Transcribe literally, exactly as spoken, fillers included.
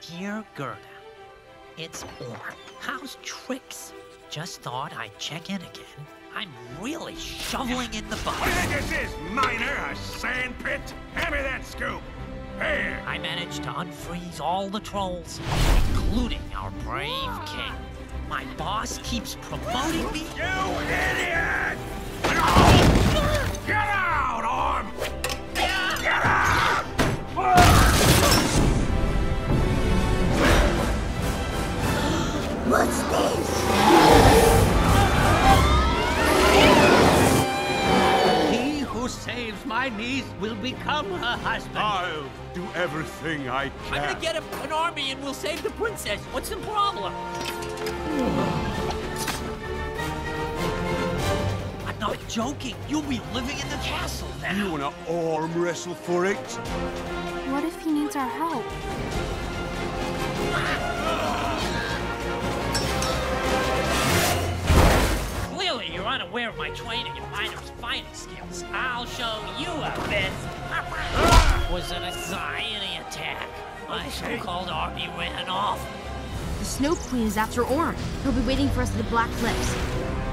Dear Gerda, it's Orm. How's tricks? Just thought I'd check in again. I'm really shoveling in the What do you bugs. think this is, miner? A sand pit? Hand me that scoop. Here. I managed to unfreeze all the trolls, including our brave king. My boss keeps promoting me. You idiot! Get out, Orm! Get out! What's this? He who saves my niece will become her husband. I'll do everything I can. I'm gonna get a, an army and we'll save the princess. What's the problem? I'm not joking. You'll be living in the castle now. You wanna arm wrestle for it? What if he needs our help? Clearly, you're unaware of my training and miner's fighting skills. I'll show you a bit. Was an anxiety attack. My so-called army ran off. The Snow Queen is after Orm. He'll be waiting for us at the Black Cliffs.